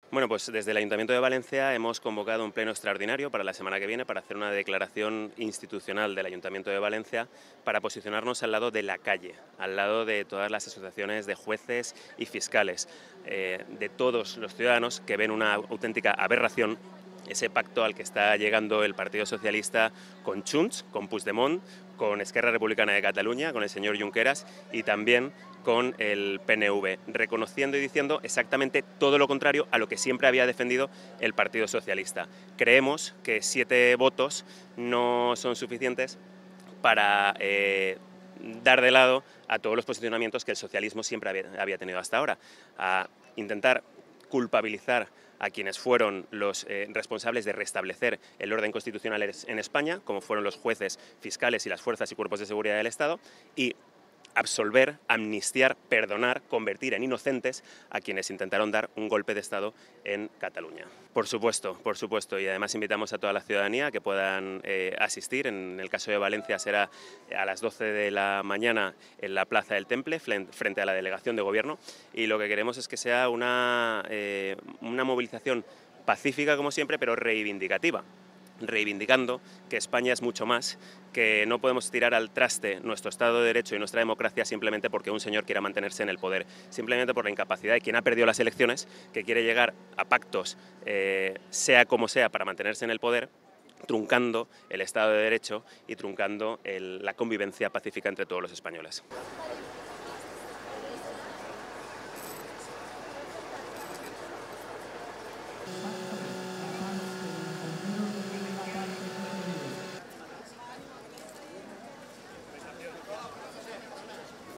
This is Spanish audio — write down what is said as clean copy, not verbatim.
Bueno, pues desde el Ayuntamiento de Valencia hemos convocado un pleno extraordinario para la semana que viene para hacer una declaración institucional del Ayuntamiento de Valencia para posicionarnos al lado de la calle, al lado de todas las asociaciones de jueces y fiscales, de todos los ciudadanos que ven una auténtica aberración ese pacto al que está llegando el Partido Socialista con Junts, con Puigdemont, con Esquerra Republicana de Cataluña, con el señor Junqueras y también con el PNV, reconociendo y diciendo exactamente todo lo contrario a lo que siempre había defendido el Partido Socialista. Creemos que 7 votos no son suficientes para dar de lado a todos los posicionamientos que el socialismo siempre había tenido hasta ahora, a intentar culpabilizar a quienes fueron los responsables de restablecer el orden constitucional en España, como fueron los jueces, fiscales y las fuerzas y cuerpos de seguridad del Estado, y absolver, amnistiar, perdonar, convertir en inocentes a quienes intentaron dar un golpe de Estado en Cataluña. Por supuesto, y además invitamos a toda la ciudadanía a que puedan asistir. En el caso de Valencia será a las 12 de la mañana en la Plaza del Temple, frente a la delegación de gobierno, y lo que queremos es que sea una movilización pacífica, como siempre, pero reivindicativa, reivindicando que España es mucho más, que no podemos tirar al traste nuestro Estado de Derecho y nuestra democracia simplemente porque un señor quiera mantenerse en el poder, simplemente por la incapacidad de quien ha perdido las elecciones, que quiere llegar a pactos, sea como sea, para mantenerse en el poder, truncando el Estado de Derecho y truncando la convivencia pacífica entre todos los españoles.